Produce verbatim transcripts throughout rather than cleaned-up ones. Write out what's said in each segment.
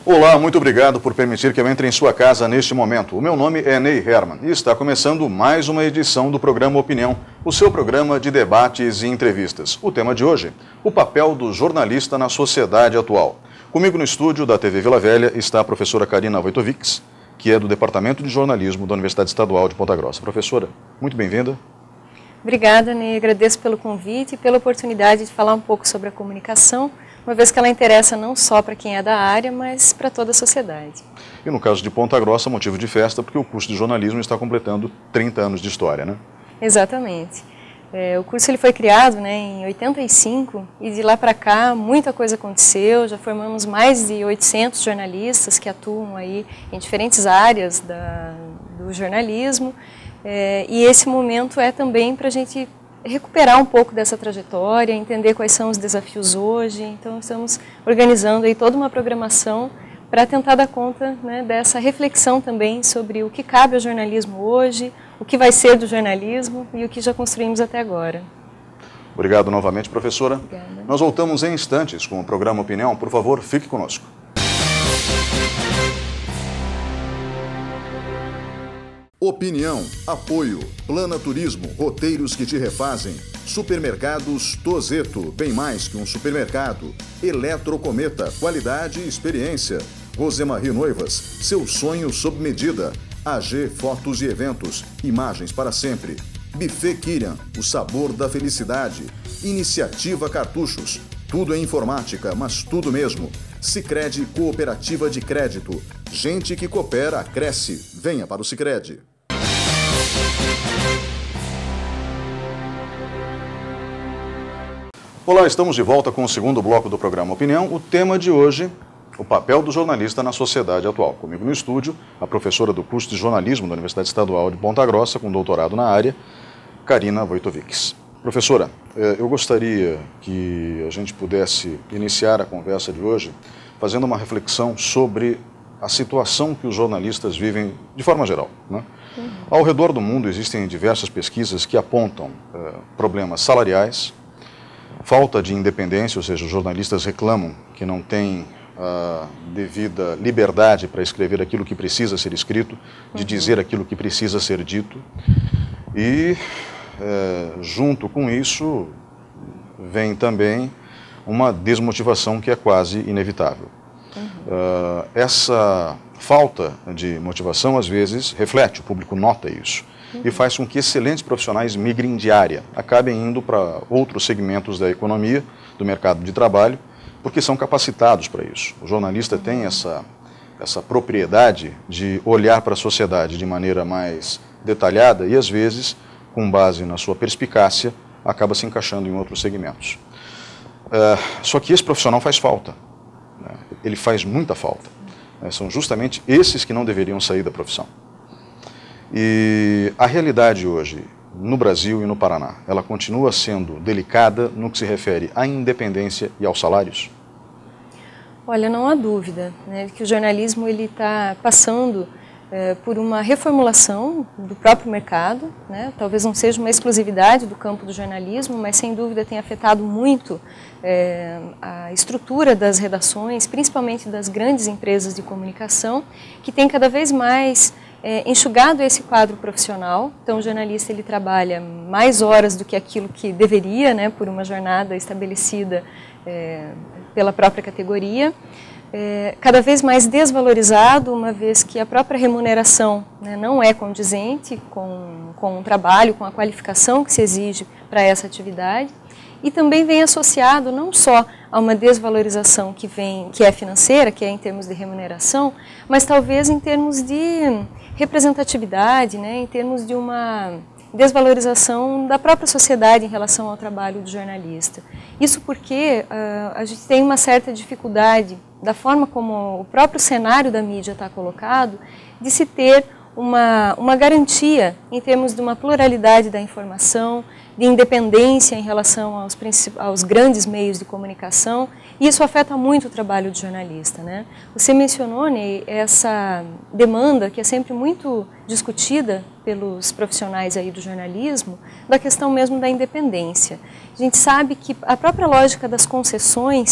Olá, muito obrigado por permitir que eu entre em sua casa neste momento. O meu nome é Ney Herman e está começando mais uma edição do programa Opinião, o seu programa de debates e entrevistas. O tema de hoje, o papel do jornalista na sociedade atual. Comigo no estúdio da T V Vila Velha está a professora Karina Wojtowicz, que é do Departamento de Jornalismo da Universidade Estadual de Ponta Grossa. Professora, muito bem-vinda. Obrigada, Ney. Agradeço pelo convite e pela oportunidade de falar um pouco sobre a comunicação, uma vez que ela interessa não só para quem é da área, mas para toda a sociedade. E no caso de Ponta Grossa, motivo de festa, porque o curso de jornalismo está completando trinta anos de história, né? Exatamente. É, o curso ele foi criado, né, em oitenta e cinco e de lá para cá muita coisa aconteceu, já formamos mais de oitocentos jornalistas que atuam aí em diferentes áreas da, do jornalismo, é, e esse momento é também para a gente recuperar um pouco dessa trajetória, entender quais são os desafios hoje. Então estamos organizando aí toda uma programação para tentar dar conta, né, dessa reflexão também sobre o que cabe ao jornalismo hoje, o que vai ser do jornalismo e o que já construímos até agora. Obrigado novamente, professora. Obrigada. Nós voltamos em instantes com o programa Opinião. Por favor, fique conosco. Opinião, apoio, Plana Turismo, roteiros que te refazem, Supermercados Tozeto, bem mais que um supermercado, Eletrocometa, qualidade e experiência, Rosemarie Noivas, seu sonho sob medida, A G Fotos e Eventos, imagens para sempre, Buffet Kirian, o sabor da felicidade, Iniciativa Cartuchos, tudo em informática, mas tudo mesmo, Sicredi Cooperativa de Crédito, gente que coopera, cresce, venha para o Sicredi. Olá, estamos de volta com o segundo bloco do programa Opinião. O tema de hoje, o papel do jornalista na sociedade atual. Comigo no estúdio, a professora do curso de jornalismo da Universidade Estadual de Ponta Grossa, com doutorado na área, Karina Wojtowicz. Professora, eu gostaria que a gente pudesse iniciar a conversa de hoje fazendo uma reflexão sobre a situação que os jornalistas vivem de forma geral, né? Uhum. Ao redor do mundo existem diversas pesquisas que apontam uh, problemas salariais, falta de independência, ou seja, os jornalistas reclamam que não têm a devida liberdade para escrever aquilo que precisa ser escrito, de uhum. dizer aquilo que precisa ser dito. E, é, junto com isso, vem também uma desmotivação que é quase inevitável. Uhum. Uh, essa falta de motivação, às vezes, reflete, o público nota isso. Uhum. E faz com que excelentes profissionais migrem de área, acabem indo para outros segmentos da economia, do mercado de trabalho, porque são capacitados para isso. O jornalista uhum. tem essa, essa propriedade de olhar para a sociedade de maneira mais detalhada e, às vezes, com base na sua perspicácia, acaba se encaixando em outros segmentos. Uh, só que esse profissional faz falta, né? Ele faz muita falta. São justamente esses que não deveriam sair da profissão. E a realidade hoje, no Brasil e no Paraná, ela continua sendo delicada no que se refere à independência e aos salários? Olha, não há dúvida, né, que o jornalismo ele está passando é, por uma reformulação do próprio mercado, né? Talvez não seja uma exclusividade do campo do jornalismo, mas sem dúvida tem afetado muito é, a estrutura das redações, principalmente das grandes empresas de comunicação, que tem cada vez mais é, enxugado esse quadro profissional. Então o jornalista ele trabalha mais horas do que aquilo que deveria, né, por uma jornada estabelecida é, pela própria categoria. É, cada vez mais desvalorizado, uma vez que a própria remuneração, né, não é condizente com, com o trabalho, com a qualificação que se exige para essa atividade, e também vem associado não só a uma desvalorização que, vem, que é financeira, que é em termos de remuneração, mas talvez em termos de representatividade, né, em termos de uma desvalorização da própria sociedade em relação ao trabalho do jornalista. Isso porque uh, a gente tem uma certa dificuldade, da forma como o próprio cenário da mídia está colocado, de se ter uma, uma garantia em termos de uma pluralidade da informação, de independência em relação aos, aos grandes meios de comunicação, e isso afeta muito o trabalho do jornalista, né? Você mencionou, Ney, essa demanda que é sempre muito discutida pelos profissionais aí do jornalismo, da questão mesmo da independência. A gente sabe que a própria lógica das concessões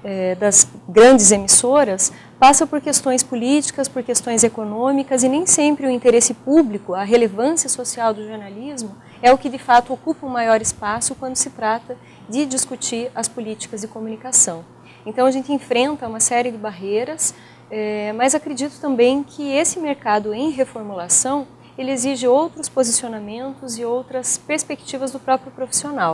eh, das grandes emissoras passa por questões políticas, por questões econômicas, e nem sempre o interesse público, a relevância social do jornalismo, é o que de fato ocupa um maior espaço quando se trata de discutir as políticas de comunicação. Então a gente enfrenta uma série de barreiras, eh, mas acredito também que esse mercado em reformulação, ele exige outros posicionamentos e outras perspectivas do próprio profissional.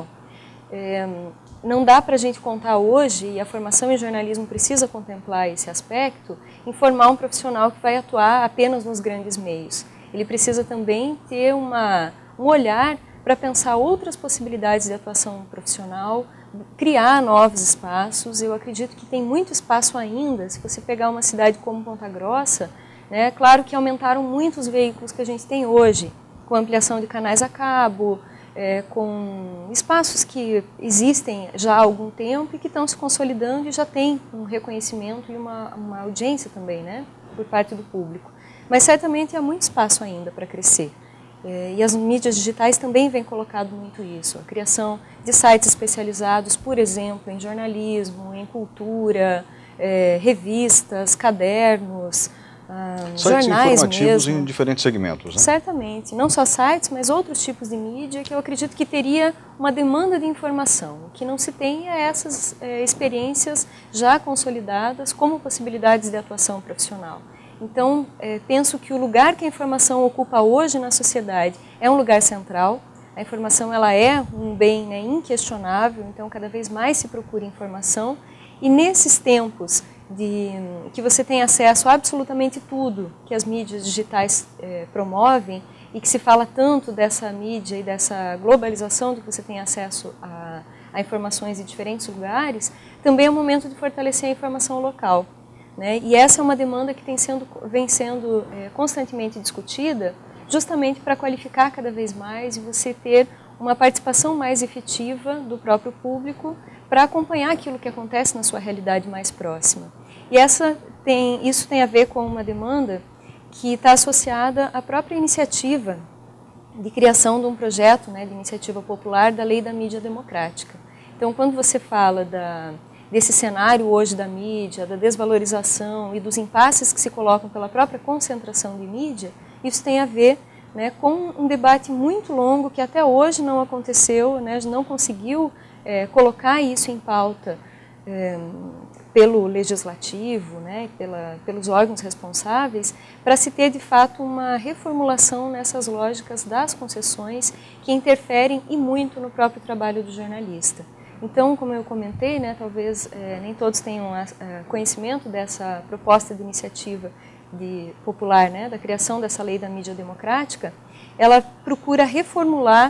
É, não dá para a gente contar hoje, e a formação em jornalismo precisa contemplar esse aspecto, em formar um profissional que vai atuar apenas nos grandes meios. Ele precisa também ter uma, um olhar para pensar outras possibilidades de atuação profissional, criar novos espaços. Eu acredito que tem muito espaço ainda. Se você pegar uma cidade como Ponta Grossa, né, claro que aumentaram muito os veículos que a gente tem hoje, com ampliação de canais a cabo, é, com espaços que existem já há algum tempo e que estão se consolidando e já tem um reconhecimento e uma, uma audiência também, né, por parte do público. Mas certamente há muito espaço ainda para crescer. É, e as mídias digitais também vêm colocado muito isso. A criação de sites especializados, por exemplo, em jornalismo, em cultura, é, revistas, cadernos, ah, sites jornais informativos mesmo. Em diferentes segmentos, né? Certamente, não só sites, mas outros tipos de mídia que eu acredito que teria uma demanda de informação. O que não se tem é essas é, experiências já consolidadas como possibilidades de atuação profissional. Então, é, penso que o lugar que a informação ocupa hoje na sociedade é um lugar central. A informação ela é um bem, né, inquestionável, então cada vez mais se procura informação. E nesses tempos de que você tem acesso a absolutamente tudo que as mídias digitais eh, promovem e que se fala tanto dessa mídia e dessa globalização de que você tem acesso a, a informações de diferentes lugares, também é o momento de fortalecer a informação local, né? E essa é uma demanda que tem sendo, vem sendo eh, constantemente discutida, justamente para qualificar cada vez mais e você ter uma participação mais efetiva do próprio público para acompanhar aquilo que acontece na sua realidade mais próxima. E essa tem, isso tem a ver com uma demanda que está associada à própria iniciativa de criação de um projeto, né, de iniciativa popular da Lei da Mídia Democrática. Então, quando você fala da, desse cenário hoje da mídia, da desvalorização e dos impasses que se colocam pela própria concentração de mídia, isso tem a ver, né, com um debate muito longo que até hoje não aconteceu, né, não conseguiu é, colocar isso em pauta é, pelo legislativo, né, pela, pelos órgãos responsáveis, para se ter de fato uma reformulação nessas lógicas das concessões que interferem e muito no próprio trabalho do jornalista. Então, como eu comentei, né, talvez é, nem todos tenham a, a conhecimento dessa proposta de iniciativa de, popular, né, da criação dessa lei da mídia democrática. Ela procura reformular,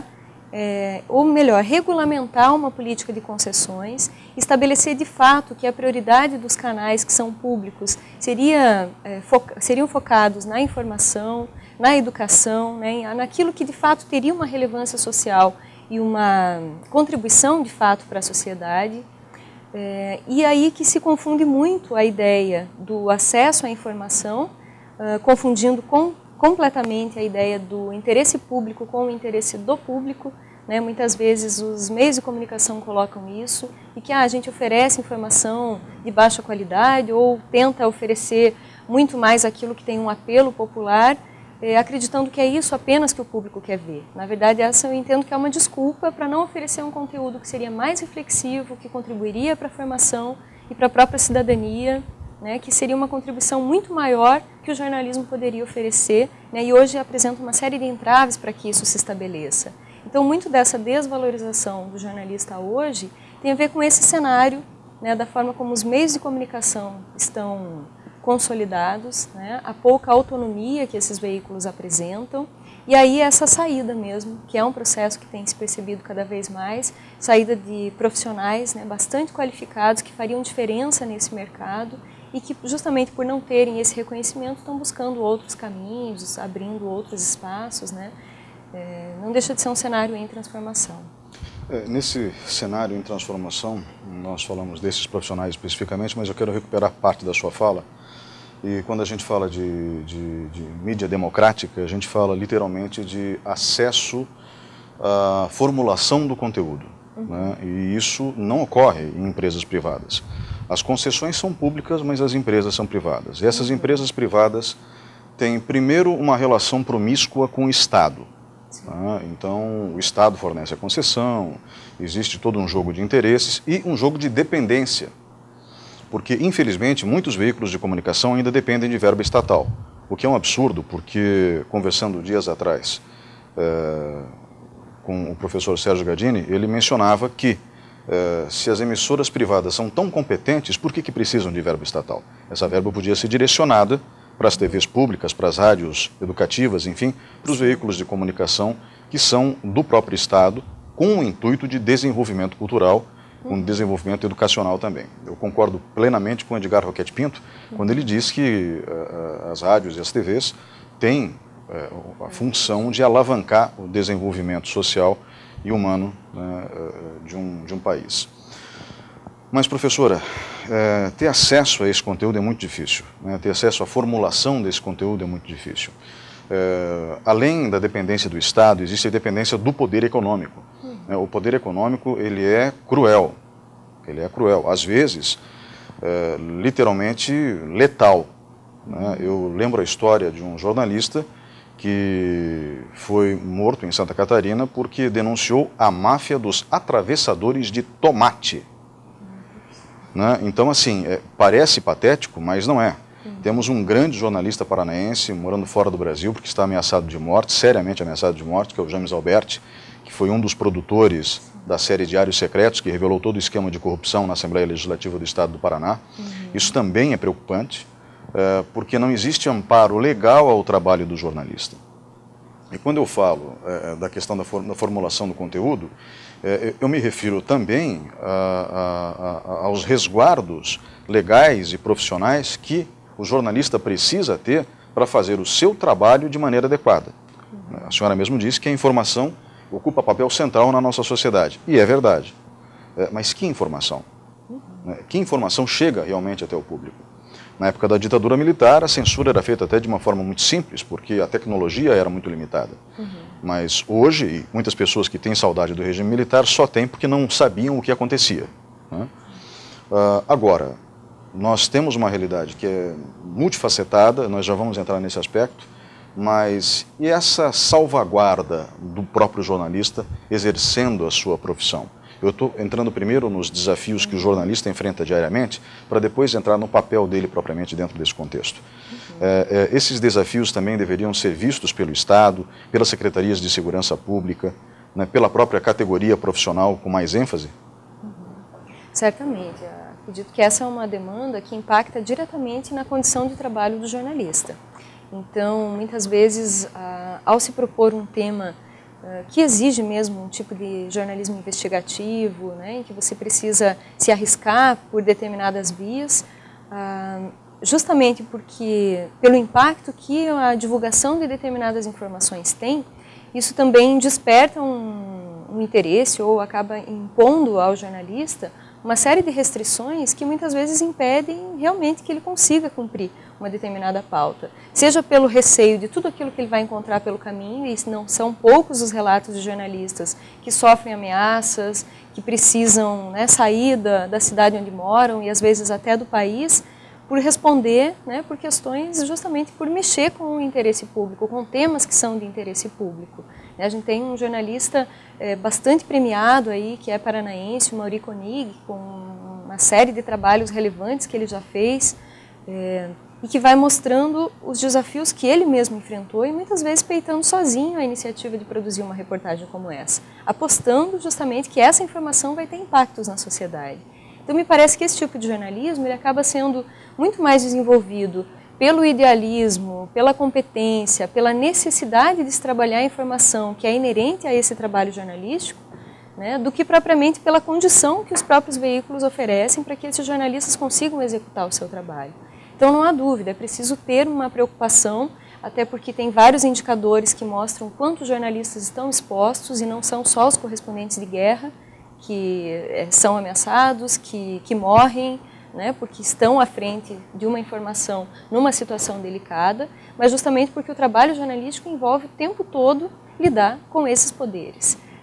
é, ou melhor, regulamentar uma política de concessões, estabelecer de fato que a prioridade dos canais que são públicos seria, é, foca, seriam focados na informação, na educação, né, naquilo que de fato teria uma relevância social e uma contribuição de fato para a sociedade. É, e aí que se confunde muito a ideia do acesso à informação, uh, confundindo com, completamente a ideia do interesse público com o interesse do público, né? Muitas vezes os meios de comunicação colocam isso, e que ah, a gente oferece informação de baixa qualidade ou tenta oferecer muito mais aquilo que tem um apelo popular, É, acreditando que é isso apenas que o público quer ver. Na verdade, essa eu entendo que é uma desculpa para não oferecer um conteúdo que seria mais reflexivo, que contribuiria para a formação e para a própria cidadania, né, que seria uma contribuição muito maior que o jornalismo poderia oferecer, né, e hoje apresenta uma série de entraves para que isso se estabeleça. Então, muito dessa desvalorização do jornalista hoje tem a ver com esse cenário, né, da forma como os meios de comunicação estão consolidados, né, a pouca autonomia que esses veículos apresentam, e aí essa saída mesmo, que é um processo que tem se percebido cada vez mais, saída de profissionais, né, bastante qualificados, que fariam diferença nesse mercado e que justamente por não terem esse reconhecimento estão buscando outros caminhos, abrindo outros espaços, né, é, não deixa de ser um cenário em transformação. É, nesse cenário em transformação, nós falamos desses profissionais especificamente, mas eu quero recuperar parte da sua fala. E quando a gente fala de, de, de mídia democrática, a gente fala literalmente de acesso à formulação do conteúdo, uhum. né? E isso não ocorre em empresas privadas. As concessões são públicas, mas as empresas são privadas. E essas empresas privadas têm, primeiro, uma relação promíscua com o Estado. Tá? Então, o Estado fornece a concessão, existe todo um jogo de interesses e um jogo de dependência. Porque, infelizmente, muitos veículos de comunicação ainda dependem de verba estatal. O que é um absurdo, porque, conversando dias atrás é, com o professor Sérgio Gadini, ele mencionava que Uh, se as emissoras privadas são tão competentes, por que, que precisam de verba estatal? Essa verba podia ser direcionada para as T Vs públicas, para as rádios educativas, enfim, para os veículos de comunicação que são do próprio Estado, com o intuito de desenvolvimento cultural, com desenvolvimento educacional também. Eu concordo plenamente com o Edgar Roquette Pinto, quando ele diz que uh, as rádios e as T Vs têm uh, a função de alavancar o desenvolvimento social e humano, né, de, um, de um país. Mas, professora, é, ter acesso a esse conteúdo é muito difícil, né? Ter acesso à formulação desse conteúdo é muito difícil. É, além da dependência do Estado, existe a dependência do poder econômico. Né? O poder econômico, ele é cruel, ele é cruel, às vezes, é, literalmente letal. Né? Eu lembro a história de um jornalista que foi morto em Santa Catarina porque denunciou a máfia dos atravessadores de tomate. Né? Então, assim, é, parece patético, mas não é. Uhum. Temos um grande jornalista paranaense morando fora do Brasil porque está ameaçado de morte, seriamente ameaçado de morte, que é o James Alberti, que foi um dos produtores da série Diários Secretos, que revelou todo o esquema de corrupção na Assembleia Legislativa do Estado do Paraná. Uhum. Isso também é preocupante. É, porque não existe amparo legal ao trabalho do jornalista. E quando eu falo é, da questão da, for, da formulação do conteúdo, é, eu me refiro também a, a, a, aos resguardos legais e profissionais que o jornalista precisa ter para fazer o seu trabalho de maneira adequada. A senhora mesmo disse que a informação ocupa papel central na nossa sociedade, e é verdade. É, mas que informação? Que informação chega realmente até o público? Na época da ditadura militar, a censura era feita até de uma forma muito simples, porque a tecnologia era muito limitada. Uhum. Mas hoje, muitas pessoas que têm saudade do regime militar só têm porque não sabiam o que acontecia. Né? Uh, agora, nós temos uma realidade que é multifacetada, nós já vamos entrar nesse aspecto, mas e essa salvaguarda do próprio jornalista exercendo a sua profissão? Eu estou entrando primeiro nos desafios que o jornalista enfrenta diariamente, para depois entrar no papel dele propriamente dentro desse contexto. Uhum. É, é, esses desafios também deveriam ser vistos pelo Estado, pelas secretarias de segurança pública, né, pela própria categoria profissional com mais ênfase? Uhum. Certamente. Eu acredito que essa é uma demanda que impacta diretamente na condição de trabalho do jornalista. Então, muitas vezes, ah, ao se propor um tema que exige mesmo um tipo de jornalismo investigativo, né, em que você precisa se arriscar por determinadas vias, justamente porque, pelo impacto que a divulgação de determinadas informações tem, isso também desperta um, um interesse ou acaba impondo ao jornalista uma série de restrições que muitas vezes impedem realmente que ele consiga cumprir uma determinada pauta. Seja pelo receio de tudo aquilo que ele vai encontrar pelo caminho, e não são poucos os relatos de jornalistas que sofrem ameaças, que precisam, né, sair da, da cidade onde moram e às vezes até do país, por responder, né, por questões justamente por mexer com o interesse público, com temas que são de interesse público. A gente tem um jornalista é, bastante premiado aí, que é paranaense, o Mauri Koenig, com uma série de trabalhos relevantes que ele já fez, é, e que vai mostrando os desafios que ele mesmo enfrentou e muitas vezes peitando sozinho a iniciativa de produzir uma reportagem como essa, apostando justamente que essa informação vai ter impactos na sociedade. Então me parece que esse tipo de jornalismo ele acaba sendo muito mais desenvolvido pelo idealismo, pela competência, pela necessidade de se trabalhar a informação que é inerente a esse trabalho jornalístico, né, do que propriamente pela condição que os próprios veículos oferecem para que esses jornalistas consigam executar o seu trabalho. Então não há dúvida, é preciso ter uma preocupação, até porque tem vários indicadores que mostram quanto os jornalistas estão expostos e não são só os correspondentes de guerra que é, são ameaçados, que, que morrem, né, porque estão à frente de uma informação numa situação delicada, mas justamente porque o trabalho jornalístico envolve o tempo todo lidar com esses poderes.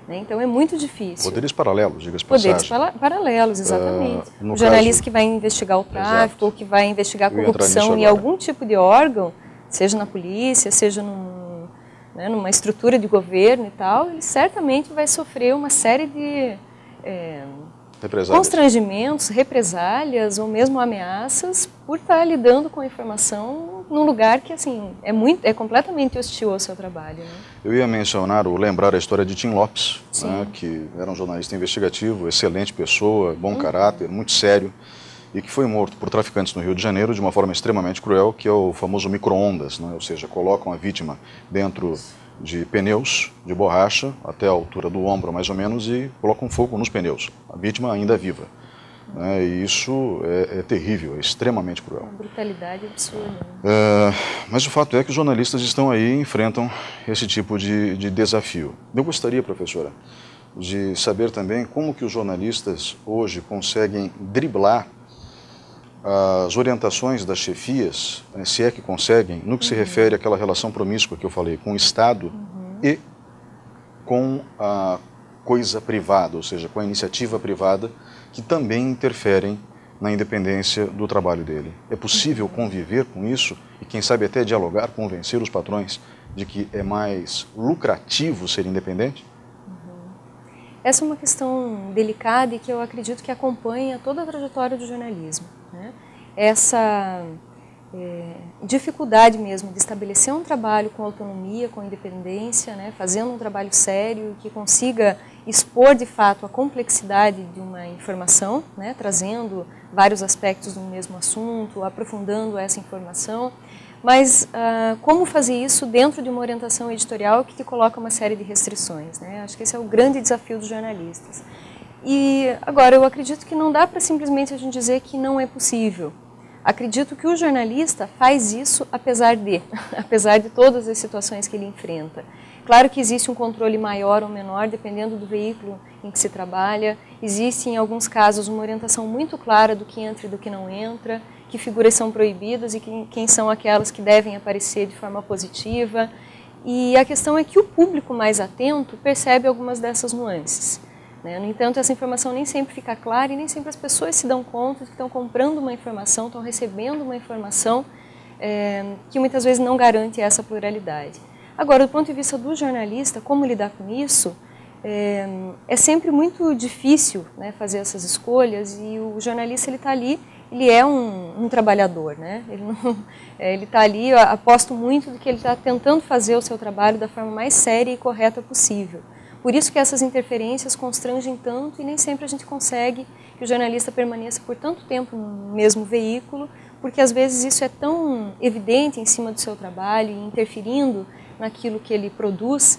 Né? Então é muito difícil. Poderes paralelos, diga-se passagem. Poderes para paralelos, exatamente. Uh, o jornalista caso... que vai investigar o tráfico, Exato. ou que vai investigar a corrupção em algum tipo de órgão, seja na polícia, seja num, né, numa estrutura de governo e tal, ele certamente vai sofrer uma série de é, constrangimentos, represálias ou mesmo ameaças por estar lidando com a informação num lugar que assim é, muito, é completamente hostil ao seu trabalho. Né? Eu ia mencionar ou lembrar a história de Tim Lopes, né, que era um jornalista investigativo, excelente pessoa, bom uhum. caráter, muito sério, e que foi morto por traficantes no Rio de Janeiro de uma forma extremamente cruel, que é o famoso micro-ondas, né, ou seja, colocam a vítima dentro de pneus de borracha até a altura do ombro mais ou menos e colocam fogo nos pneus, a vítima ainda viva. Né, e isso é, é terrível, é extremamente cruel. Uma brutalidade absurda. Né? É, mas o fato é que os jornalistas estão aí e enfrentam esse tipo de, de desafio. Eu gostaria, professora, de saber também como que os jornalistas hoje conseguem driblar as orientações das chefias, se é que conseguem, no que uhum. se refere àquela relação promíscua que eu falei, com o Estado uhum. e com a coisa privada, ou seja, com a iniciativa privada, que também interferem na independência do trabalho dele. É possível conviver com isso e, quem sabe, até dialogar, convencer os patrões de que é mais lucrativo ser independente? Uhum. Essa é uma questão delicada e que eu acredito que acompanha toda a trajetória do jornalismo. Né? Essa é, dificuldade mesmo de estabelecer um trabalho com autonomia, com independência, né? Fazendo um trabalho sério que consiga expor de fato a complexidade de uma informação, né? Trazendo vários aspectos do mesmo assunto, aprofundando essa informação, mas ah, como fazer isso dentro de uma orientação editorial que te coloca uma série de restrições, né? Acho que esse é o grande desafio dos jornalistas. E agora, eu acredito que não dá para simplesmente a gente dizer que não é possível. Acredito que o jornalista faz isso apesar de, apesar de todas as situações que ele enfrenta. Claro que existe um controle maior ou menor, dependendo do veículo em que se trabalha. Existe, em alguns casos, uma orientação muito clara do que entra e do que não entra, que figuras são proibidas e que, quem são aquelas que devem aparecer de forma positiva. E a questão é que o público mais atento percebe algumas dessas nuances. No entanto, essa informação nem sempre fica clara e nem sempre as pessoas se dão conta de que estão comprando uma informação, estão recebendo uma informação é, que muitas vezes não garante essa pluralidade. Agora, do ponto de vista do jornalista, como lidar com isso, é, é sempre muito difícil, né, fazer essas escolhas e o jornalista ele está ali, ele é um, um trabalhador, né? Ele não, é, ele está ali, eu aposto muito de que ele está tentando fazer o seu trabalho da forma mais séria e correta possível. Por isso que essas interferências constrangem tanto e nem sempre a gente consegue que o jornalista permaneça por tanto tempo no mesmo veículo, porque às vezes isso é tão evidente em cima do seu trabalho e interferindo naquilo que ele produz,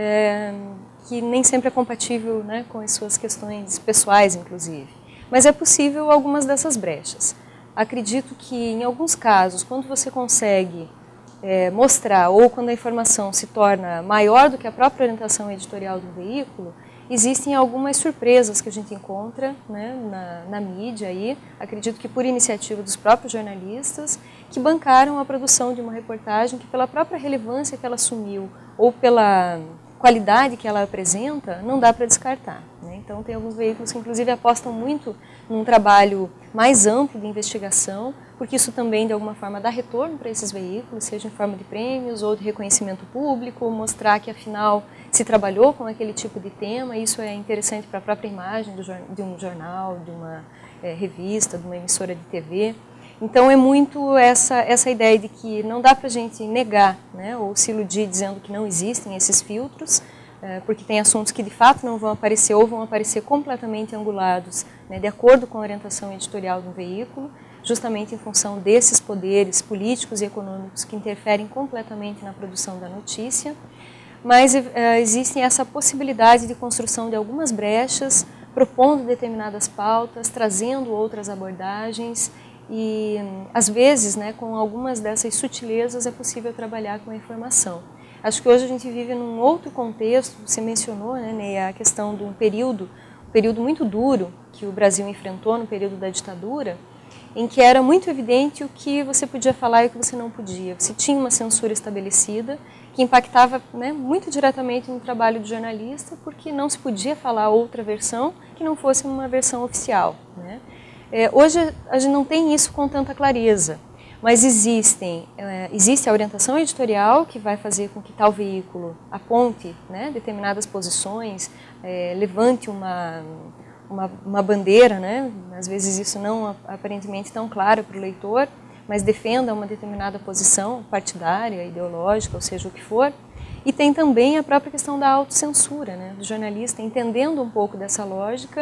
é, que nem sempre é compatível, né, com as suas questões pessoais, inclusive. Mas é possível algumas dessas brechas. Acredito que em alguns casos, quando você consegue É, mostrar, ou quando a informação se torna maior do que a própria orientação editorial do veículo, existem algumas surpresas que a gente encontra, né, na, na mídia aí, acredito que por iniciativa dos próprios jornalistas, que bancaram a produção de uma reportagem que pela própria relevância que ela assumiu, ou pela qualidade que ela apresenta, não dá para descartar. Né? Então tem alguns veículos que inclusive apostam muito num trabalho mais amplo de investigação, porque isso também de alguma forma dá retorno para esses veículos, seja em forma de prêmios ou de reconhecimento público, mostrar que afinal se trabalhou com aquele tipo de tema, isso é interessante para a própria imagem do, de um jornal, de uma é, revista, de uma emissora de T V. Então é muito essa, essa ideia de que não dá para a gente negar, né, ou se iludir dizendo que não existem esses filtros, é, porque tem assuntos que de fato não vão aparecer ou vão aparecer completamente angulados, né, de acordo com a orientação editorial do veículo, justamente em função desses poderes políticos e econômicos que interferem completamente na produção da notícia. Mas é, existe essa possibilidade de construção de algumas brechas, propondo determinadas pautas, trazendo outras abordagens, e às vezes, né, com algumas dessas sutilezas é possível trabalhar com a informação. Acho que hoje a gente vive num outro contexto, você mencionou, né, Ney, a questão de um período, um período muito duro que o Brasil enfrentou no período da ditadura, em que era muito evidente o que você podia falar e o que você não podia. Você tinha uma censura estabelecida que impactava, né, muito diretamente no trabalho do jornalista, porque não se podia falar outra versão que não fosse uma versão oficial, né? É, hoje a gente não tem isso com tanta clareza, mas existem, é, existe a orientação editorial que vai fazer com que tal veículo aponte, né, determinadas posições, é, levante uma, uma, uma bandeira, né, às vezes isso não aparentemente tão claro para o leitor, mas defenda uma determinada posição partidária, ideológica, ou seja, o que for. E tem também a própria questão da autocensura, né, do jornalista, entendendo um pouco dessa lógica,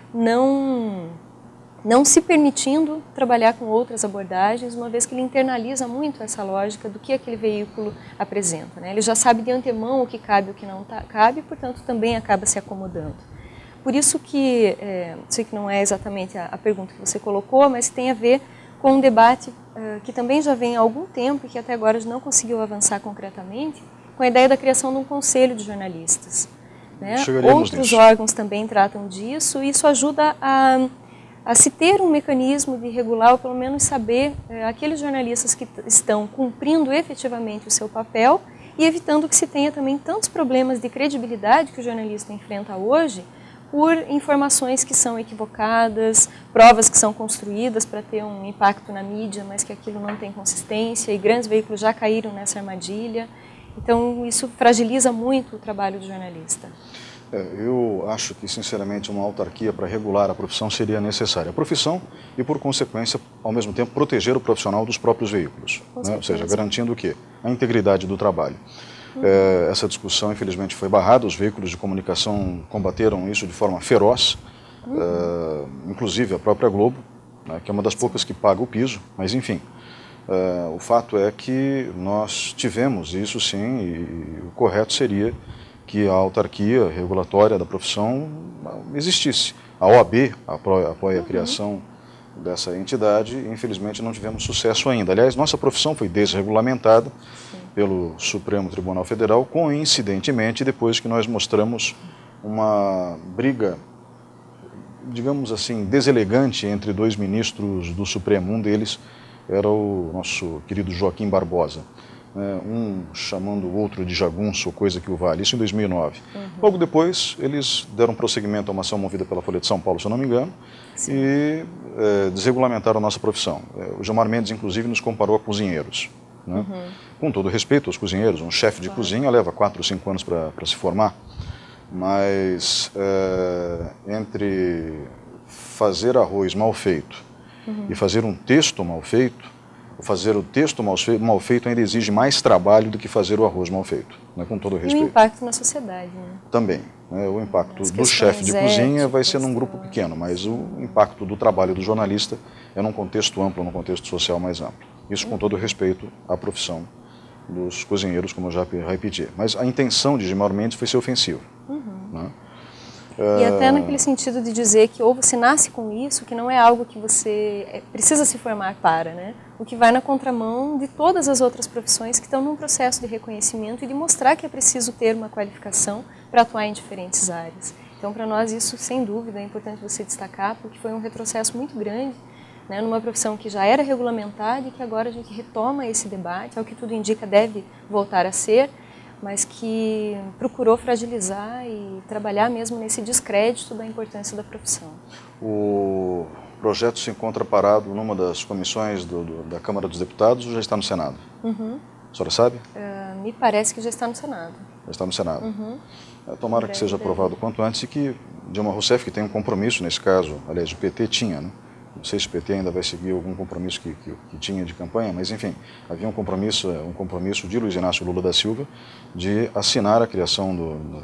não, não se permitindo trabalhar com outras abordagens, uma vez que ele internaliza muito essa lógica do que aquele veículo apresenta, né? Ele já sabe de antemão o que cabe e o que não tá, cabe, portanto também acaba se acomodando. Por isso que, é, sei que não é exatamente a, a pergunta que você colocou, mas tem a ver com um debate uh, que também já vem há algum tempo e que até agora a gente não conseguiu avançar concretamente, com a ideia da criação de um conselho de jornalistas, né? Outros nisso. órgãos também tratam disso e isso ajuda a, a se ter um mecanismo de regular, ou pelo menos saber uh, aqueles jornalistas que estão cumprindo efetivamente o seu papel e evitando que se tenha também tantos problemas de credibilidade que o jornalista enfrenta hoje, por informações que são equivocadas, provas que são construídas para ter um impacto na mídia, mas que aquilo não tem consistência, e grandes veículos já caíram nessa armadilha. Então, isso fragiliza muito o trabalho do jornalista. É, eu acho que, sinceramente, uma autarquia para regular a profissão seria necessária. A profissão e, por consequência, ao mesmo tempo, proteger o profissional dos próprios veículos. Né? Ou seja, garantindo o quê? A integridade do trabalho. É, essa discussão, infelizmente, foi barrada, os veículos de comunicação combateram isso de forma feroz, uhum. é, inclusive a própria Globo, né, que é uma das poucas que paga o piso, mas enfim, é, o fato é que nós tivemos isso sim, e o correto seria que a autarquia regulatória da profissão existisse. A O A B apoia, apoia uhum. a criação dessa entidade e, infelizmente, não tivemos sucesso ainda. Aliás, nossa profissão foi desregulamentada Sim. pelo Supremo Tribunal Federal, coincidentemente, depois que nós mostramos uma briga, digamos assim, deselegante entre dois ministros do Supremo. Um deles era o nosso querido Joaquim Barbosa, né, um chamando o outro de jagunço, coisa que o vale, isso em dois mil e nove. Uhum. Logo depois, eles deram prosseguimento a uma ação movida pela Folha de São Paulo, se eu não me engano, Sim. e é, desregulamentaram a nossa profissão. É, o Gilmar Mendes, inclusive, nos comparou a cozinheiros. Né? Uhum. Com todo respeito aos cozinheiros, um chefe de claro. cozinha leva quatro ou cinco anos para se formar, mas é, entre fazer arroz mal feito uhum. e fazer um texto mal feito, fazer o texto mal feito, mal feito ainda exige mais trabalho do que fazer o arroz mal feito, né, com todo respeito. E o impacto na sociedade, né? Também. Né, o impacto do chefe de cozinha vai ser num grupo pequeno, mas o impacto do trabalho do jornalista é num contexto amplo, num contexto social mais amplo. Isso com todo respeito à profissão dos cozinheiros, como eu já repeti. Mas a intenção de Gilmar Mendes foi ser ofensiva. Uhum. Né? E até naquele sentido de dizer que ou você nasce com isso, que não é algo que você precisa se formar para, né? O que vai na contramão de todas as outras profissões que estão num processo de reconhecimento e de mostrar que é preciso ter uma qualificação para atuar em diferentes áreas. Então, para nós, isso, sem dúvida, é importante você destacar, porque foi um retrocesso muito grande, né, numa profissão que já era regulamentada e que agora a gente retoma esse debate, ao que tudo indica deve voltar a ser, mas que procurou fragilizar e trabalhar mesmo nesse descrédito da importância da profissão. O projeto se encontra parado numa das comissões do, do, da Câmara dos Deputados ou já está no Senado? Uhum. A senhora sabe? Uh, me parece que já está no Senado. Já está no Senado. Uhum. Tomara que seja aprovado o quanto antes e que Dilma Rousseff, que tem um compromisso nesse caso, aliás, o P T tinha, né? Não sei se o P T ainda vai seguir algum compromisso que, que, que tinha de campanha, mas enfim, havia um compromisso, um compromisso de Luiz Inácio Lula da Silva de assinar a criação do, do,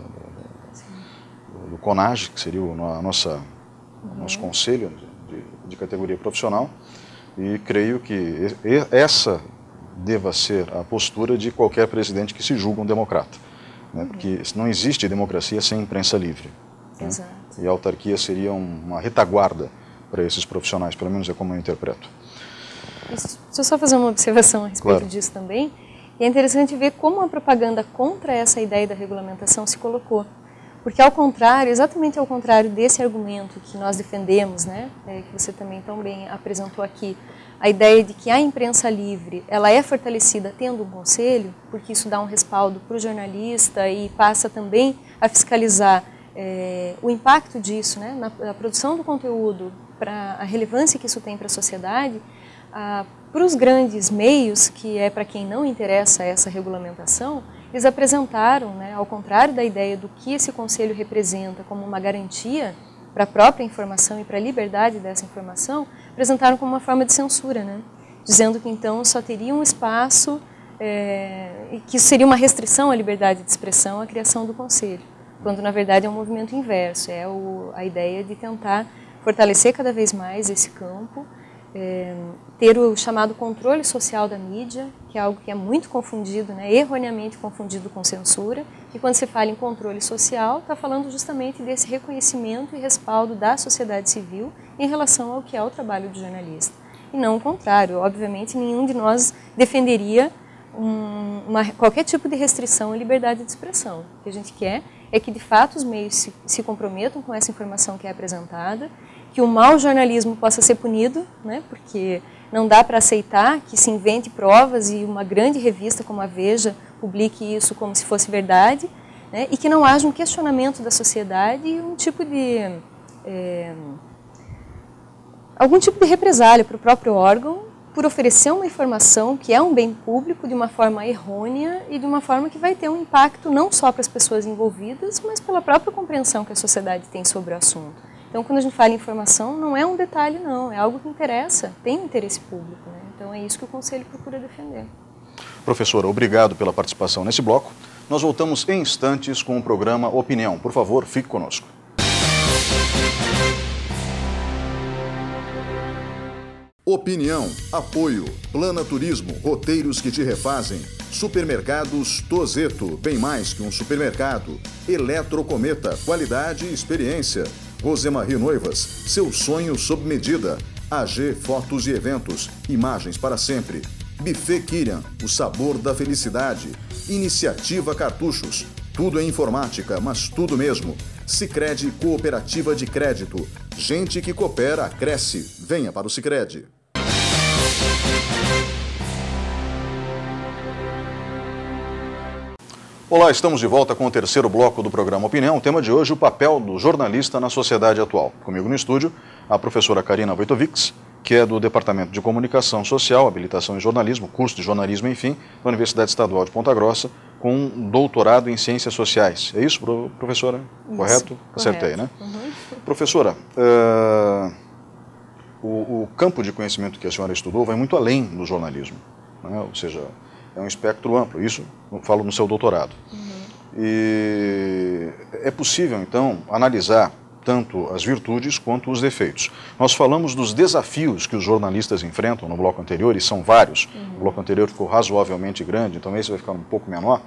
do, do CONAGE, que seria o a nossa, o nosso uhum. conselho de, de categoria profissional, e creio que essa deva ser a postura de qualquer presidente que se julga um democrata, né? Uhum. Porque não existe democracia sem imprensa livre. Né? Exato. E a autarquia seria uma retaguarda para esses profissionais, pelo menos é como eu interpreto. Isso, deixa eu só fazer uma observação a respeito claro. disso também. E é interessante ver como a propaganda contra essa ideia da regulamentação se colocou. Porque ao contrário, exatamente ao contrário desse argumento que nós defendemos, né, é, que você também tão bem apresentou aqui, a ideia de que a imprensa livre ela é fortalecida tendo um conselho, porque isso dá um respaldo para o jornalista e passa também a fiscalizar é, o impacto disso, né, na, na produção do conteúdo, para a relevância que isso tem para a sociedade. Ah, para os grandes meios, que é para quem não interessa essa regulamentação, eles apresentaram, né, ao contrário da ideia do que esse conselho representa como uma garantia para a própria informação e para a liberdade dessa informação, apresentaram como uma forma de censura, né? Dizendo que então só teria um espaço é, e que isso seria uma restrição à liberdade de expressão, a criação do conselho, quando na verdade é um movimento inverso, é o, a ideia de tentar fortalecer cada vez mais esse campo, é, ter o chamado controle social da mídia, que é algo que é muito confundido, né, erroneamente confundido com censura, e quando se fala em controle social, está falando justamente desse reconhecimento e respaldo da sociedade civil em relação ao que é o trabalho do jornalista. E não o contrário, obviamente nenhum de nós defenderia um, uma, qualquer tipo de restrição à liberdade de expressão. O que a gente quer é que de fato os meios se, se comprometam com essa informação que é apresentada, que o mau jornalismo possa ser punido, né, porque não dá para aceitar que se invente provas e uma grande revista como a Veja publique isso como se fosse verdade, né, e que não haja um questionamento da sociedade e um tipo de... É, algum tipo de represália para o próprio órgão por oferecer uma informação que é um bem público de uma forma errônea e de uma forma que vai ter um impacto não só para as pessoas envolvidas, mas pela própria compreensão que a sociedade tem sobre o assunto. Então, quando a gente fala em informação, não é um detalhe, não. É algo que interessa, tem um interesse público, né? Então, é isso que o Conselho procura defender. Professora, obrigado pela participação nesse bloco. Nós voltamos em instantes com o programa Opinião. Por favor, fique conosco. Opinião, apoio, Plana Turismo, roteiros que te refazem, Supermercados Tozeto, bem mais que um supermercado, Eletrocometa, qualidade e experiência, Rosemarie Noivas, seu sonho sob medida, A G Fotos e Eventos, imagens para sempre, Buffet Kirian, o sabor da felicidade, Iniciativa Cartuchos, tudo em informática, mas tudo mesmo, Sicredi Cooperativa de Crédito, gente que coopera, cresce, venha para o Sicredi. Olá, estamos de volta com o terceiro bloco do programa Opinião. O tema de hoje, o papel do jornalista na sociedade atual. Comigo no estúdio, a professora Karina Wojtowicz, que é do Departamento de Comunicação Social, Habilitação em Jornalismo, curso de jornalismo, enfim, da Universidade Estadual de Ponta Grossa, com um doutorado em Ciências Sociais. É isso, professora? Isso, correto? Acertei, né? Uhum. Professora, uh, o, o campo de conhecimento que a senhora estudou vai muito além do jornalismo, né? Ou seja, é um espectro amplo, isso eu falo no seu doutorado. Uhum. E é possível, então, analisar tanto as virtudes quanto os defeitos. Nós falamos dos desafios que os jornalistas enfrentam no bloco anterior, e são vários. Uhum. O bloco anterior ficou razoavelmente grande, então esse vai ficar um pouco menor.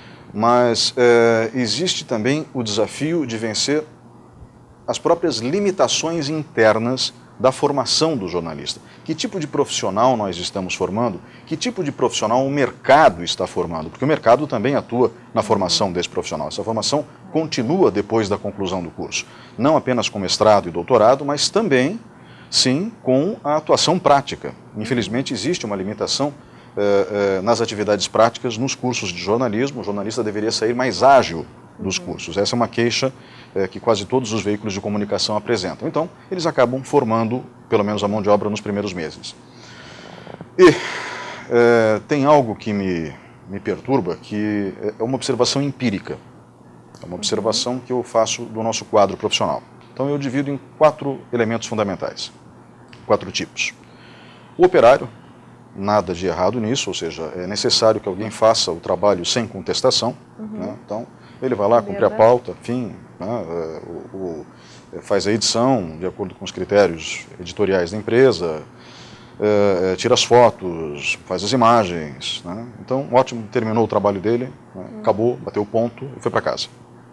Mas é, existe também o desafio de vencer as próprias limitações internas da formação do jornalista. Que tipo de profissional nós estamos formando? Que tipo de profissional o mercado está formando? Porque o mercado também atua na formação desse profissional. Essa formação continua depois da conclusão do curso. Não apenas com mestrado e doutorado, mas também, sim, com a atuação prática. Infelizmente, existe uma limitação eh, eh, nas atividades práticas nos cursos de jornalismo. O jornalista deveria sair mais ágil dos cursos. Essa é uma queixa é, que quase todos os veículos de comunicação apresentam. Então, eles acabam formando, pelo menos, a mão de obra nos primeiros meses. E é, tem algo que me, me perturba, que é uma observação empírica. É uma observação que eu faço do nosso quadro profissional. Então, eu divido em quatro elementos fundamentais, quatro tipos. O operário, nada de errado nisso, ou seja, é necessário que alguém faça o trabalho sem contestação, uhum. né? Então, ele vai lá, cumpre a pauta, enfim, né, o, o, faz a edição de acordo com os critérios editoriais da empresa, é, tira as fotos, faz as imagens, né? Então, ótimo, terminou o trabalho dele, né, uhum. acabou, bateu o ponto e foi para casa.